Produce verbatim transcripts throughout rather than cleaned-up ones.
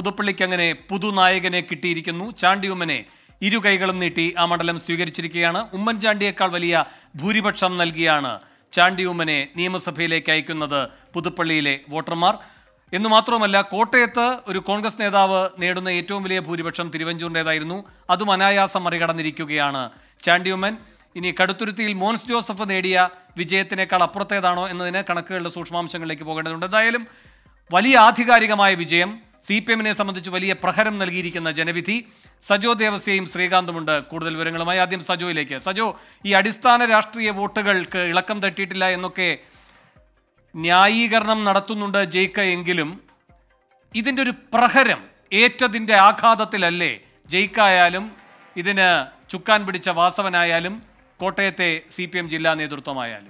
പുതുപ്പള്ളിക്ക് അങ്ങനെ പുതുനായകനെ കിട്ടിയിരിക്കുന്നു. ചാണ്ടി ഉമ്മനെ ഇരു കൈകളും നീട്ടി ആ മണ്ഡലം സ്വീകരിച്ചിരിക്കുകയാണ്. ഉമ്മൻചാണ്ടിയേക്കാൾ വലിയ ഭൂരിപക്ഷം നൽകിയാണ് ചാണ്ടി ഉമ്മനെ നിയമസഭയിലേക്ക് അയക്കുന്നത് പുതുപ്പള്ളിയിലെ വോട്ടർമാർ. എന്നു മാത്രമല്ല, കോട്ടയത്ത് ഒരു കോൺഗ്രസ് നേതാവ് നേടുന്ന ഏറ്റവും വലിയ ഭൂരിപക്ഷം തിരുവഞ്ചൂരിൻ്റെതായിരുന്നു. അതും അനായാസം മറികടന്നിരിക്കുകയാണ് ചാണ്ടി ഉമ്മൻ. ഇനി കടുത്തുരുത്തിയിൽ മോൻസ് ജോസഫ് നേടിയ വിജയത്തിനേക്കാൾ അപ്പുറത്തേതാണോ എന്നതിന് കണക്കുകളുടെ സൂക്ഷ്മാംശങ്ങളിലേക്ക് പോകേണ്ടതുണ്ട്. എന്തായാലും വലിയ ആധികാരികമായ വിജയം, സി പി എമ്മിനെ സംബന്ധിച്ച് വലിയ പ്രഹരം നൽകിയിരിക്കുന്ന ജനവിധി. സജോ ദേവസ്യയും ശ്രീകാന്തുമുണ്ട് കൂടുതൽ വിവരങ്ങളുമായി. ആദ്യം സജോയിലേക്ക്. സജോ, ഈ അടിസ്ഥാന രാഷ്ട്രീയ വോട്ടുകൾക്ക് ഇളക്കം തട്ടിയിട്ടില്ല എന്നൊക്കെ ന്യായീകരണം നടത്തുന്നുണ്ട് ജയിക്ക, എങ്കിലും ഇതിൻ്റെ ഒരു പ്രഹരം ഏറ്റതിൻ്റെ ആഘാതത്തിലല്ലേ ജയിക്കായാലും ഇതിന് ചുക്കാൻ പിടിച്ച വാസവനായാലും കോട്ടയത്തെ സി പി എം ജില്ലാ നേതൃത്വമായാലും?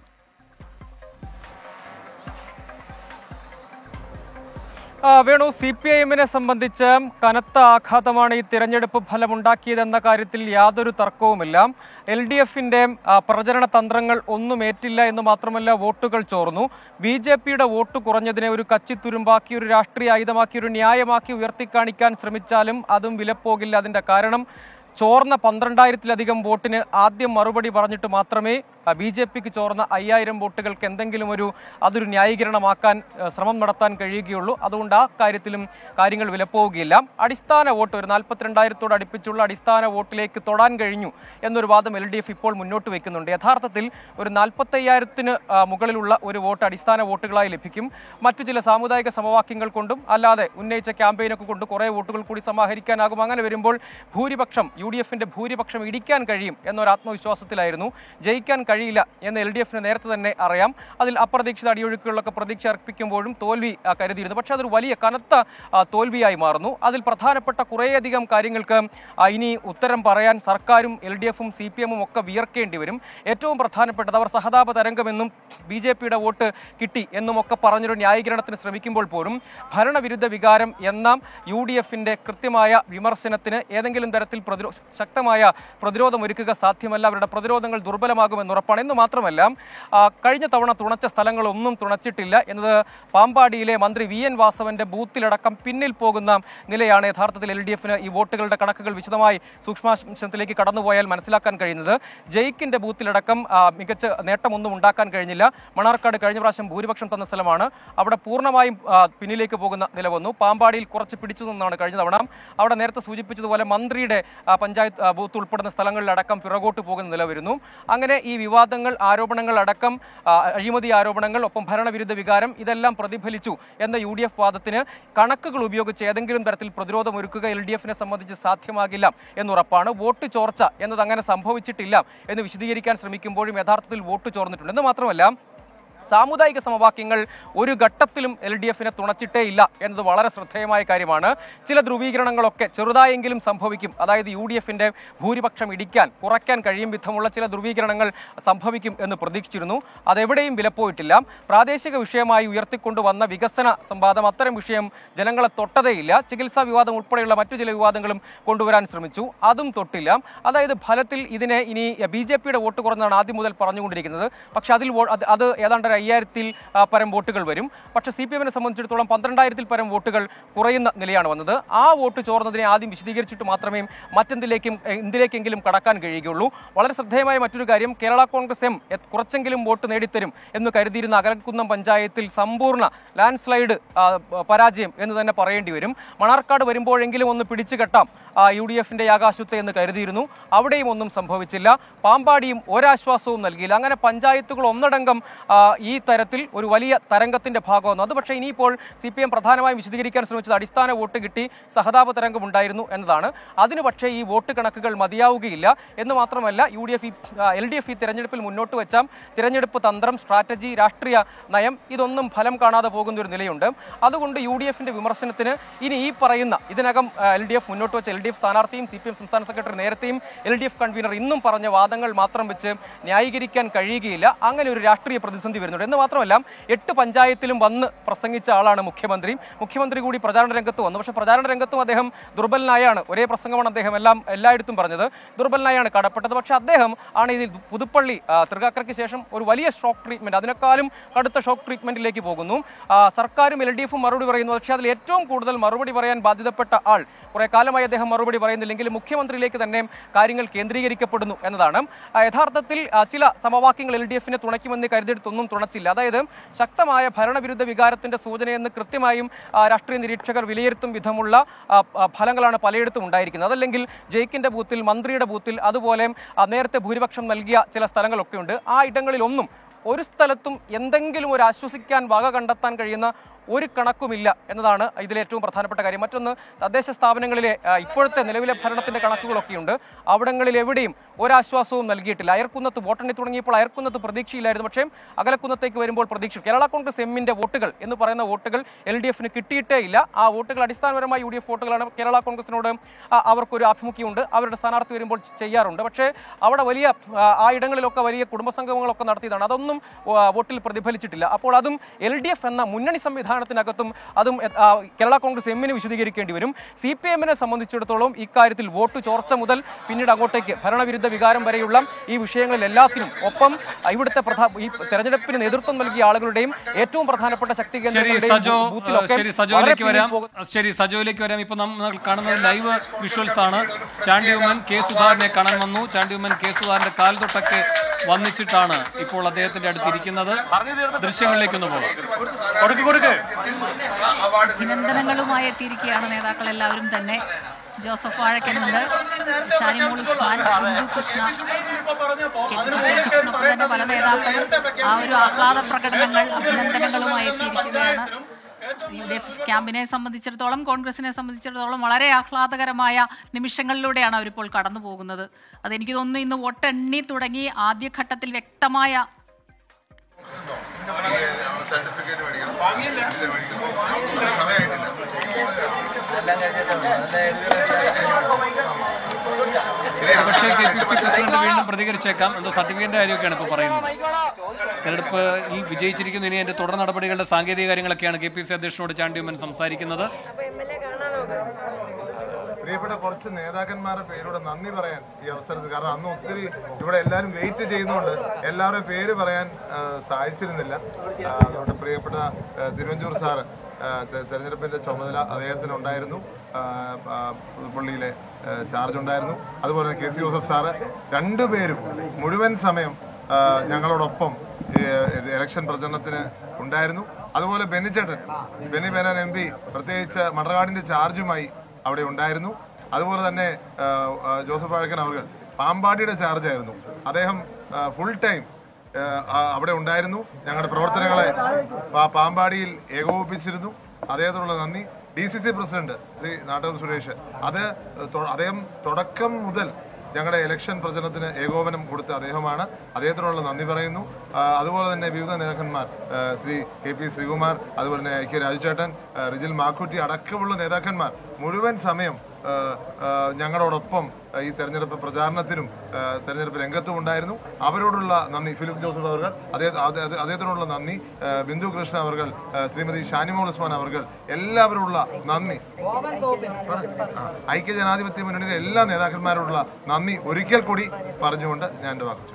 വേണു, സി പി ഐ എമ്മിനെ സംബന്ധിച്ച് കനത്ത ആഘാതമാണ് ഈ തിരഞ്ഞെടുപ്പ് ഫലമുണ്ടാക്കിയതെന്ന കാര്യത്തിൽ യാതൊരു തർക്കവുമില്ല. എൽ ഡി എഫിന്റെ പ്രചരണ തന്ത്രങ്ങൾ ഒന്നും ഏറ്റില്ല എന്ന് മാത്രമല്ല, വോട്ടുകൾ ചോർന്നു. ബി ജെ പിയുടെ വോട്ട് കുറഞ്ഞതിനെ ഒരു കച്ചിത്തുരുമ്പാക്കി, ഒരു രാഷ്ട്രീയ ആയുധമാക്കി, ഒരു ന്യായമാക്കി ഉയർത്തിക്കാണിക്കാൻ ശ്രമിച്ചാലും അതും വിലപ്പോകില്ല. അതിന്റെ കാരണം ചോർന്ന പന്ത്രണ്ടായിരത്തിലധികം വോട്ടിന് ആദ്യം മറുപടി പറഞ്ഞിട്ട് മാത്രമേ ബി ജെ പിക്ക് ചോർന്ന അയ്യായിരം വോട്ടുകൾക്ക് എന്തെങ്കിലും ഒരു അതൊരു ന്യായീകരണമാക്കാൻ ശ്രമം നടത്താൻ കഴിയുകയുള്ളൂ. അതുകൊണ്ട് ആ കാര്യത്തിലും കാര്യങ്ങൾ വിലപ്പോവുകയില്ല. അടിസ്ഥാന വോട്ട് ഒരു നാൽപ്പത്തിരണ്ടായിരത്തോട് അടുപ്പിച്ചുള്ള അടിസ്ഥാന വോട്ടിലേക്ക് തൊടാൻ കഴിഞ്ഞു എന്നൊരു വാദം എൽ ഡി എഫ് ഇപ്പോൾ മുന്നോട്ട് വയ്ക്കുന്നുണ്ട്. യഥാർത്ഥത്തിൽ ഒരു നാൽപ്പത്തയ്യായിരത്തിന് മുകളിലുള്ള ഒരു വോട്ട് അടിസ്ഥാന വോട്ടുകളായി ലഭിക്കും. മറ്റു ചില സാമുദായിക സമവാക്യങ്ങൾ കൊണ്ടും അല്ലാതെ ഉന്നയിച്ച ക്യാമ്പയിനൊക്കെ കൊണ്ട് കുറേ വോട്ടുകൾ കൂടി സമാഹരിക്കാനാകും. അങ്ങനെ വരുമ്പോൾ ഭൂരിപക്ഷം യു ഡി എഫിന്റെ ഭൂരിപക്ഷം ഇടിക്കാൻ കഴിയും എന്നൊരു ആത്മവിശ്വാസത്തിലായിരുന്നു. ജയിക്കാൻ കഴിയില്ല എന്ന് എൽ ഡി എഫിന് നേരത്തെ തന്നെ അറിയാം. അതിൽ അപ്രതീക്ഷിത അടിയൊഴുക്കുകളിലൊക്കെ പ്രതീക്ഷ അർപ്പിക്കുമ്പോഴും തോൽവി കരുതിയിരുന്നു. പക്ഷെ അതൊരു വലിയ കനത്ത തോൽവിയായി മാറുന്നു. അതിൽ പ്രധാനപ്പെട്ട കുറേയധികം കാര്യങ്ങൾക്ക് ഇനി ഉത്തരം പറയാൻ സർക്കാരും എൽ ഡി എഫും സി പി എമ്മും ഒക്കെ വിയർക്കേണ്ടി വരും. ഏറ്റവും പ്രധാനപ്പെട്ടത് അവർ സഹതാപ തരംഗമെന്നും ബി ജെ പിയുടെ വോട്ട് കിട്ടി എന്നും ഒക്കെ പറഞ്ഞൊരു ന്യായീകരണത്തിന് ശ്രമിക്കുമ്പോൾ പോലും ഭരണവിരുദ്ധ വികാരം എന്ന യു ഡി എഫിന്റെ കൃത്യമായ വിമർശനത്തിന് ഏതെങ്കിലും തരത്തിൽ പ്രതിരോ ശക്തമായ പ്രതിരോധം ഒരുക്കുക സാധ്യമല്ല. അവരുടെ പ്രതിരോധങ്ങൾ ദുർബലമാകുമെന്ന് ഉറപ്പാണ്. എന്ന് മാത്രമല്ല, കഴിഞ്ഞ തവണ തുണച്ച സ്ഥലങ്ങളൊന്നും തുണച്ചിട്ടില്ല എന്നത് പാമ്പാടിയിലെ മന്ത്രി വി എൻ വാസവന്റെ ബൂത്തിലടക്കം പിന്നിൽ പോകുന്ന നിലയാണ് യഥാർത്ഥത്തിൽ എൽ ഡി എഫിന് ഈ വോട്ടുകളുടെ കണക്കുകൾ വിശദമായി സൂക്ഷ്മാംശത്തിലേക്ക് കടന്നുപോയാൽ മനസ്സിലാക്കാൻ കഴിയുന്നത്. ജയിക്കിന്റെ ബൂത്തിലടക്കം മികച്ച നേട്ടമൊന്നും ഉണ്ടാക്കാൻ കഴിഞ്ഞില്ല. മണാർക്കാട് കഴിഞ്ഞ പ്രാവശ്യം ഭൂരിപക്ഷം തന്ന സ്ഥലമാണ്. അവിടെ പൂർണ്ണമായും പിന്നിലേക്ക് പോകുന്ന നില വന്നു. പാമ്പാടിയിൽ കുറച്ച് പിടിച്ചു നിന്നാണ് കഴിഞ്ഞ തവണ. അവിടെ നേരത്തെ സൂചിപ്പിച്ചതുപോലെ മന്ത്രിയുടെ പഞ്ചായത്ത് ബൂത്ത് ഉൾപ്പെടുന്ന സ്ഥലങ്ങളിലടക്കം പിറകോട്ട് പോകുന്ന നില വരുന്നു. അങ്ങനെ ഈ വിവാദങ്ങൾ, ആരോപണങ്ങൾ അടക്കം, അഴിമതി ആരോപണങ്ങൾ, ഒപ്പം ഭരണവിരുദ്ധ വികാരം ഇതെല്ലാം പ്രതിഫലിച്ചു എന്ന യു ഡി എഫ് വാദത്തിന് കണക്കുകൾ ഉപയോഗിച്ച് ഏതെങ്കിലും തരത്തിൽ പ്രതിരോധം ഒരുക്കുക എൽ ഡി എഫിനെ സംബന്ധിച്ച് സാധ്യമാകില്ല എന്നുറപ്പാണ്. വോട്ട് ചോർച്ച എന്നത് അങ്ങനെ സംഭവിച്ചിട്ടില്ല എന്ന് വിശദീകരിക്കാൻ ശ്രമിക്കുമ്പോഴും യഥാർത്ഥത്തിൽ വോട്ട് ചോർന്നിട്ടുണ്ട്. എന്ന് മാത്രമല്ല, സാമുദായിക സമവാക്യങ്ങൾ ഒരു ഘട്ടത്തിലും എൽ ഡി എഫിനെ തുണച്ചിട്ടേ ഇല്ല എന്നത് വളരെ ശ്രദ്ധേയമായ കാര്യമാണ്. ചില ധ്രുവീകരണങ്ങളൊക്കെ ചെറുതായെങ്കിലും സംഭവിക്കും. അതായത് യു ഡി എഫിന്റെ ഭൂരിപക്ഷം ഇടിക്കാൻ, കുറയ്ക്കാൻ കഴിയും വിധമുള്ള ചില ധ്രുവീകരണങ്ങൾ സംഭവിക്കും എന്ന് പ്രതീക്ഷിച്ചിരുന്നു. അതെവിടെയും വിലപ്പോയിട്ടില്ല. പ്രാദേശിക വിഷയമായി ഉയർത്തിക്കൊണ്ടുവന്ന വികസന സംവാദം അത്തരം വിഷയം ജനങ്ങളെ തൊട്ടതേയില്ല. ചികിത്സാ വിവാദം ഉൾപ്പെടെയുള്ള മറ്റു ചില വിവാദങ്ങളും കൊണ്ടുവരാൻ ശ്രമിച്ചു, അതും തൊട്ടില്ല. അതായത് ഫലത്തിൽ ഇതിനെ ഇനി ബി ജെ പിയുടെ വോട്ട് കുറഞ്ഞാണ് ആദ്യം മുതൽ പറഞ്ഞുകൊണ്ടിരിക്കുന്നത്. പക്ഷെ അതിൽ അത് ഏതാണ്ട് അയ്യായിരത്തിൽ പരം വോട്ടുകൾ വരും. പക്ഷേ സി പി എമ്മിനെ സംബന്ധിച്ചിടത്തോളം പന്ത്രണ്ടായിരത്തിൽ പരം വോട്ടുകൾ കുറയുന്ന നിലയാണ് വന്നത്. ആ വോട്ട് ചോർന്നതിനെ ആദ്യം വിശദീകരിച്ചിട്ട് മാത്രമേ മറ്റെന്തിലേക്കും എന്തിലേക്കെങ്കിലും കടക്കാൻ കഴിയുകയുള്ളൂ. വളരെ ശ്രദ്ധേയമായ മറ്റൊരു കാര്യം, കേരള കോൺഗ്രസ് എം കുറച്ചെങ്കിലും വോട്ട് നേടിത്തരും എന്ന് കരുതിയിരുന്ന അകലക്കുന്നം പഞ്ചായത്തിൽ സമ്പൂർണ്ണ ലാൻഡ് സ്ലൈഡ് പരാജയം എന്ന് തന്നെ പറയേണ്ടി വരും. മണാർക്കാട് വരുമ്പോഴെങ്കിലും ഒന്ന് പിടിച്ചു കെട്ടാം യു ഡി എഫിന്റെ ആകാശത്തെ എന്ന് കരുതിയിരുന്നു. അവിടെയും ഒന്നും സംഭവിച്ചില്ല. പാമ്പാടിയും ഒരാശ്വാസവും നൽകിയില്ല. അങ്ങനെ പഞ്ചായത്തുകൾ ഒന്നടങ്കം ഈ തരത്തിൽ ഒരു വലിയ തരംഗത്തിന്റെ ഭാഗമാകുന്നു. അത് പക്ഷേ ഇനിയിപ്പോൾ സി പി എം പ്രധാനമായും വിശദീകരിക്കാൻ ശ്രമിച്ചത് അടിസ്ഥാന വോട്ട് കിട്ടി സഹതാപ തരംഗം ഉണ്ടായിരുന്നു എന്നതാണ്. അതിന് പക്ഷേ ഈ വോട്ട് കണക്കുകൾ മതിയാവുകയില്ല. എന്ന് മാത്രമല്ല, U D F L D F ഈ തെരഞ്ഞെടുപ്പിൽ മുന്നോട്ട് വെച്ച തിരഞ്ഞെടുപ്പ് തന്ത്രം, സ്ട്രാറ്റജി, രാഷ്ട്രീയ നയം ഇതൊന്നും ഫലം കാണാതെ പോകുന്ന ഒരു നിലയുണ്ട്. അതുകൊണ്ട് യു ഡി എഫിന്റെ വിമർശനത്തിന് ഇനി ഈ പറയുന്ന ഇതിനകം എൽ ഡി എഫ് മുന്നോട്ട് വെച്ച എൽ ഡി എഫ് സ്ഥാനാർത്ഥിയും സി പി എം സംസ്ഥാന സെക്രട്ടറി നേരത്തെയും എൽ ഡി എഫ് കൺവീനർ ഇന്നും പറഞ്ഞ വാദങ്ങൾ മാത്രം വെച്ച് ന്യായീകരിക്കാൻ കഴിയുകയില്ല. അങ്ങനെ ഒരു രാഷ്ട്രീയ പ്രതിസന്ധി വരുന്നുണ്ട്. എന്ന് മാത്രമല്ല എട്ട് പഞ്ചായത്തിലും വന്ന് പ്രസംഗിച്ച ആളാണ് മുഖ്യമന്ത്രി. മുഖ്യമന്ത്രി കൂടി പ്രചാരണ രംഗത്ത് വന്നു. പക്ഷേ പ്രചാരണ രംഗത്തും അദ്ദേഹം ദുർബലനായാണ്. ഒരേ പ്രസംഗമാണ് അദ്ദേഹം എല്ലാം എല്ലായിടത്തും പറഞ്ഞത്. ദുർബലനായാണ് കടപ്പെട്ടത്. പക്ഷേ അദ്ദേഹം ആണ് ഇതിൽ പുതുപ്പള്ളി തൃക്കാക്കരയ്ക്ക് ശേഷം ഒരു വലിയ ഷോക്ക് ട്രീറ്റ്മെന്റ്, അതിനേക്കാളും കടുത്ത ഷോക്ക് ട്രീറ്റ്മെന്റിലേക്ക് പോകുന്നു. സർക്കാരും എൽ ഡി എഫും മറുപടി പറയുന്നു. പക്ഷേ അതിൽ ഏറ്റവും കൂടുതൽ മറുപടി പറയാൻ ബാധ്യതപ്പെട്ട ആൾ കുറെ കാലമായി അദ്ദേഹം മറുപടി പറയുന്നില്ലെങ്കിൽ മുഖ്യമന്ത്രിയിലേക്ക് തന്നെ കാര്യങ്ങൾ കേന്ദ്രീകരിക്കപ്പെടുന്നു എന്നതാണ്. യഥാർത്ഥത്തിൽ ചില സമവാക്യങ്ങൾ എൽ ഡി എഫിനെ തുണയ്ക്കുമെന്ന് കരുതിയെടുത്തൊന്നും തുണച്ചില്ല. അതായത് ശക്തമായ ഭരണവിരുദ്ധ വികാരത്തിന്റെ സൂചനയെന്ന് കൃത്യമായും രാഷ്ട്രീയ നിരീക്ഷകർ വിലയിരുത്തും വിധമുള്ള ഫലങ്ങളാണ് പലയിടത്തും ഉണ്ടായിരിക്കുന്നത്. അതല്ലെങ്കിൽ ജയിക്കിന്റെ ബൂത്തിൽ, മന്ത്രിയുടെ ബൂത്തിൽ, അതുപോലെ നേരത്തെ ഭൂരിപക്ഷം നൽകിയ ചില സ്ഥലങ്ങളൊക്കെ ഉണ്ട്. ആ ഇടങ്ങളിലൊന്നും ഒരു സ്ഥലത്തും എന്തെങ്കിലും ഒരു ആശ്വസിക്കാൻ വക കണ്ടെത്താൻ കഴിയുന്ന ഒരു കണക്കുമില്ല എന്നതാണ് ഇതിലെ ഏറ്റവും പ്രധാനപ്പെട്ട കാര്യം. മറ്റൊന്ന്, തദ്ദേശ സ്ഥാപനങ്ങളിലെ ഇപ്പോഴത്തെ നിലവിലെ ഭരണത്തിന്റെ കണക്കുകളൊക്കെയുണ്ട്. അവിടങ്ങളിൽ എവിടെയും ഒരാശ്വാസവും നൽകിയിട്ടില്ല. അയർക്കുന്നത്ത് വോട്ടെണ്ണി തുടങ്ങിയപ്പോൾ അയർക്കുന്നത്ത് പ്രതീക്ഷയില്ലായിരുന്നു. പക്ഷേ അകലക്കുന്നത്തേക്ക് വരുമ്പോൾ പ്രതീക്ഷ. കേരള കോൺഗ്രസ് എമ്മിന്റെ വോട്ടുകൾ എന്ന് പറയുന്ന വോട്ടുകൾ എൽ ഡി എഫിന് കിട്ടിയിട്ടേ ഇല്ല. ആ വോട്ടുകൾ അടിസ്ഥാനപരമായി യു ഡി എഫ് വോട്ടുകളാണ്. കേരള കോൺഗ്രസിനോട് അവർക്കൊരു ആഭിമുഖ്യമുണ്ട്, അവരുടെ സ്ഥാനാർത്ഥി വരുമ്പോൾ ചെയ്യാറുണ്ട്. പക്ഷേ അവിടെ വലിയ ആ ഇടങ്ങളിലൊക്കെ വലിയ കുടുംബസംഗമങ്ങളൊക്കെ നടത്തിയതാണ്. അതൊന്നും വോട്ടിൽ പ്രതിഫലിച്ചിട്ടില്ല. അപ്പോൾ അതും എൽ ഡി എഫ് എന്ന മുന്നണി സംവിധാനത്തിനകത്തും അതും കേരള കോൺഗ്രസ് എമ്മിന് വിശദീകരിക്കേണ്ടി വരും. സി പി എമ്മിനെ സംബന്ധിച്ചിടത്തോളം ഇക്കാര്യത്തിൽ വോട്ട് ചോർച്ച മുതൽ പിന്നീട് അങ്ങോട്ടേക്ക് ഭരണവിരുദ്ധ വികാരം വരെയുള്ള ഈ വിഷയങ്ങളിൽ എല്ലാത്തിനും ഒപ്പം ഇവിടുത്തെ ഈ തെരഞ്ഞെടുപ്പിന് നേതൃത്വം നൽകിയ ആളുകളുടെയും ഏറ്റവും പ്രധാനപ്പെട്ട ശക്തി സജോയിലേക്ക് വരാം. ശരി, സജോയിലേക്ക് വരാം. ഇപ്പൊ നമ്മൾ കാണുന്നത് ലൈവ് വിഷ്വൽസ് ആണ്. ചാണ്ടിയുമ്മൻ കെ സുധാകരനെ കാണാൻ വന്നു. ചാണ്ടിയുമ്മൻ കെ സുധാകരന്റെ കാൽ തൊട്ടൊക്കെ വന്നിച്ചിട്ടാണ് ഇപ്പോൾ അദ്ദേഹത്തിന്റെ അടുത്തിരിക്കുന്നത്. ദൃശ്യങ്ങളിലേക്കൊന്ന് പോകാം. അഭിനന്ദനങ്ങളുമായി എത്തിയിരിക്കുകയാണ് നേതാക്കൾ എല്ലാവരും തന്നെ. ജോസഫ് വാഴക്കനുണ്ട്, ഷാനിമോൾ ഉസ്മാൻ, ബിന്ദു കൃഷ്ണ, തന്നെ പല നേതാക്കളും ആ ഒരു ആഹ്ലാദ പ്രകടനങ്ങൾ, അഭിനന്ദനങ്ങളുമായി എത്തിയിരിക്കുകയാണ്. യു ഡി എഫ് ക്യാമ്പിനെ സംബന്ധിച്ചിടത്തോളം, കോൺഗ്രസിനെ സംബന്ധിച്ചിടത്തോളം വളരെ ആഹ്ലാദകരമായ നിമിഷങ്ങളിലൂടെയാണ് അവരിപ്പോൾ കടന്നു പോകുന്നത്. അതെനിക്ക് തോന്നുന്നു ഇന്ന് വോട്ടെണ്ണി തുടങ്ങി ആദ്യഘട്ടത്തിൽ വ്യക്തമായ പക്ഷേ കെ പി സി പ്രസിഡന്റ് വീണ്ടും പ്രതികരിച്ചേക്കാം. എന്തോ സർട്ടിഫിക്കറ്റിന്റെ കാര്യമൊക്കെയാണ് ഇപ്പോൾ പറയുന്നത്. തെരഞ്ഞെടുപ്പിൽ വിജയിച്ചിരിക്കുന്നു. ഇനി അതിന്റെ തുടർ നടപടികളുടെ സാങ്കേതിക കാര്യങ്ങളൊക്കെയാണ് കെ പി സി അധ്യക്ഷനോട് ചാണ്ടിയുമ്മൻ സംസാരിക്കുന്നത്. പ്രിയപ്പെട്ട കുറച്ച് നേതാക്കന്മാരുടെ പേരോട് നന്ദി പറയാൻ ഈ അവസരത്തിൽ, കാരണം അന്ന് ഒത്തിരി ഇവിടെ എല്ലാവരും വെയിറ്റ് ചെയ്യുന്നതുകൊണ്ട് എല്ലാവരുടെയും പേര് പറയാൻ സാധിച്ചിരുന്നില്ല. അതുകൊണ്ട് പ്രിയപ്പെട്ട തിരുവഞ്ചൂർ സാറ് തെരഞ്ഞെടുപ്പിന്റെ ചുമതല അദ്ദേഹത്തിനുണ്ടായിരുന്നു, പുള്ളിയിലെ ചാർജ് ഉണ്ടായിരുന്നു. അതുപോലെ കെ സി ജോസഫ് സാറ് രണ്ടുപേരും മുഴുവൻ സമയം ഞങ്ങളോടൊപ്പം ഇലക്ഷൻ പ്രചരണത്തിന് ഉണ്ടായിരുന്നു. അതുപോലെ ബെന്നിച്ചേട്ടൻ, ബെന്നി ബെനാൻ എം പി പ്രത്യേകിച്ച് മണ്ണാടിന്റെ ചാർജുമായി അവിടെ ഉണ്ടായിരുന്നു. അതുപോലെ തന്നെ ജോസഫ് വാഴക്കൻ അവർ പാമ്പാടിയുടെ ചാർജായിരുന്നു. അദ്ദേഹം ഫുൾ ടൈം അവിടെ ഉണ്ടായിരുന്നു. ഞങ്ങളുടെ പ്രവർത്തനങ്ങളെ പാമ്പാടിയിൽ ഏകോപിപ്പിച്ചിരുന്നു. അദ്ദേഹത്തിനുള്ള നന്ദി. D C C president Shri Nattoor Suresh, അത് അദ്ദേഹം തുടക്കം മുതൽ ഞങ്ങളുടെ ഇലക്ഷൻ പ്രചരണത്തിന് ഏകോപനം കൊടുത്ത അദ്ദേഹമാണ്. അദ്ദേഹത്തിനുള്ള നന്ദി പറയുന്നു. അതുപോലെ തന്നെ വിവിധ നേതാക്കന്മാർ, ശ്രീ കെ പി ശ്രീകുമാർ, അതുപോലെ തന്നെ ഐ കെ രാജുചേട്ടൻ, റിജിൽ മാക്കുറ്റി അടക്കമുള്ള നേതാക്കന്മാർ മുഴുവൻ സമയം ഞങ്ങളോടൊപ്പം ഈ തെരഞ്ഞെടുപ്പ് പ്രചാരണത്തിനും തെരഞ്ഞെടുപ്പ് രംഗത്തും ഉണ്ടായിരുന്നു. അവരോടുള്ള നന്ദി. ഫിലിപ്പ് ജോസഫ് അവർ, അദ്ദേഹത്തിനുള്ള നന്ദി. ബിന്ദു കൃഷ്ണ അവർ, ശ്രീമതി ഷാനിമോൾ ഉസ്മാൻ അവർ, എല്ലാവരുള്ള നന്ദി. ഐക്യ ജനാധിപത്യ മുന്നണിയിലെ എല്ലാ നേതാക്കന്മാരോടുള്ള നന്ദി ഒരിക്കൽ കൂടി പറഞ്ഞുകൊണ്ട് ഞാൻ എൻ്റെ വാക്ക്.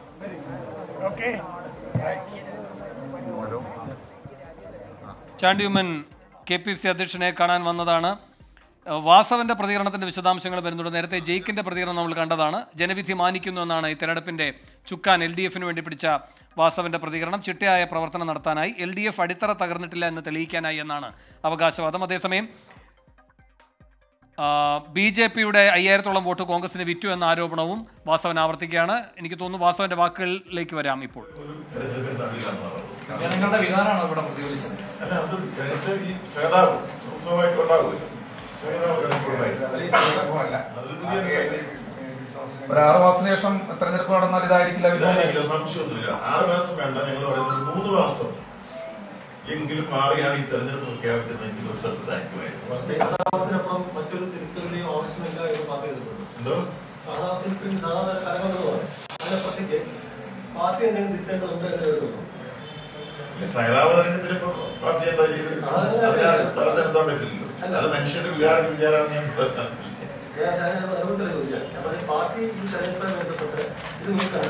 ചാണ്ടിയുമ്മൻ കെ പി സി അധ്യക്ഷനെ കാണാൻ വന്നതാണ്. വാസവന്റെ പ്രതികരണത്തിന്റെ വിശദാംശങ്ങൾ വരുന്നുണ്ട്. നേരത്തെ ജയിക്കിന്റെ പ്രതികരണം നമ്മൾ കണ്ടതാണ്. ജനവിധി മാനിക്കുന്നു എന്നാണ് ഈ തെരഞ്ഞെടുപ്പിന്റെ ചുക്കാൻ എൽ ഡി എഫിന് വേണ്ടി പിടിച്ച വാസവന്റെ പ്രതികരണം. ചിട്ടയായ പ്രവർത്തനം നടത്താനായി, എൽ ഡി എഫ് അടിത്തറ തകർന്നിട്ടില്ല എന്ന് തെളിയിക്കാനായി എന്നാണ് അവകാശവാദം. അതേസമയം ബി ജെ പിയുടെ അയ്യായിരത്തോളം വോട്ട് കോൺഗ്രസിന് വിറ്റു എന്ന ആരോപണവും വാസവൻ ആവർത്തിക്കുകയാണ്. എനിക്ക് തോന്നുന്നു വാസവന്റെ വാക്കുകളിലേക്ക് വരാം. ഇപ്പോൾ ഒരു ആറ് മാസത്തിന് ശേഷം തെരഞ്ഞെടുപ്പ് നടന്നാൽ ഇതായിരിക്കില്ല. സംശയമൊന്നുമില്ല. ആറ് മാസം വേണ്ട, ഞങ്ങൾ പറയുന്നത് മൂന്ന് മാസം എങ്കിലും മാറിയാണ് ഈ തെരഞ്ഞെടുപ്പ് പ്രഖ്യാപിക്കുന്നത്. എനിക്ക് റിസൾട്ട് താങ്ക്യുമായിരുന്നു. മറ്റൊരു തിരുത്തലിന്റെയും ആവശ്യമില്ല എന്ന് പറയുന്നുണ്ട്. എന്തോ അതിനപ്പുറത്തേക്ക് പാർട്ടി എന്തെങ്കിലും തിരുത്തേണ്ടതുണ്ട് എന്ന് കരുതുന്നു. സഹതാപ തെരഞ്ഞെടുപ്പിൽ പാർട്ടി എന്താ ചെയ്ത് അതിനകത്ത് തലനിർത്താൻ പറ്റില്ലല്ലോ. അത് മനുഷ്യന്റെ വികാരം വിചാരം ഞാൻ പാർട്ടി ഈ തെരഞ്ഞെടുപ്പുമായി ബന്ധപ്പെട്ട് ഇത്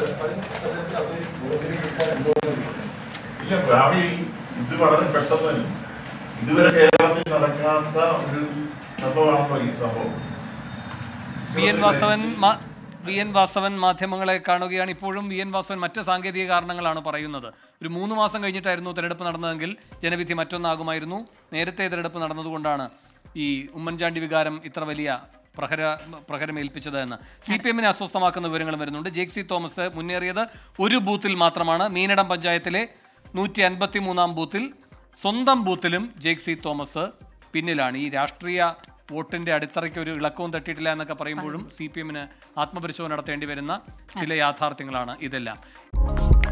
ഇല്ല. ഭാവിയിൽ ഇത് വളരെ പെട്ടെന്ന് ഇതുവരെ കേരളത്തിൽ നടക്കാത്ത ഒരു സംഭവമാണല്ലോ ഈ സംഭവം. V N Vasavan V N Vasavan മാധ്യമങ്ങളെ കാണുകയാണ്. ഇപ്പോഴും വി എൻ വാസവൻ മറ്റ് സാങ്കേതിക കാരണങ്ങളാണ് പറയുന്നത്. ഒരു മൂന്ന് മാസം കഴിഞ്ഞിട്ടായിരുന്നു തെരഞ്ഞെടുപ്പ് നടന്നതെങ്കിൽ ജനവിധി മറ്റൊന്നാകുമായിരുന്നു. നേരത്തെ തെരഞ്ഞെടുപ്പ് നടന്നതുകൊണ്ടാണ് ഈ ഉമ്മൻചാണ്ടി വികാരം ഇത്ര വലിയ പ്രഹര പ്രഹരമേൽപ്പിച്ചത് എന്ന് സി പി എമ്മിനെ അസ്വസ്ഥമാക്കുന്ന വിവരങ്ങളും വരുന്നുണ്ട്. ജേക്സി തോമസ് മുന്നേറിയത് ഒരു ബൂത്തിൽ മാത്രമാണ്. മീനടം പഞ്ചായത്തിലെ നൂറ്റി അൻപത്തി മൂന്നാം ബൂത്തിൽ സ്വന്തം ബൂത്തിലും ജേക്സി തോമസ് പിന്നിലാണ്. ഈ രാഷ്ട്രീയ വോട്ടിന്റെ അടിത്തറയ്ക്ക് ഒരു ഇളക്കവും തട്ടിയിട്ടില്ല എന്നൊക്കെ പറയുമ്പോഴും സി പി എമ്മിന് ആത്മപരിശോധന നടത്തേണ്ടി വരുന്ന ചില യാഥാർത്ഥ്യങ്ങളാണ് ഇതെല്ലാം.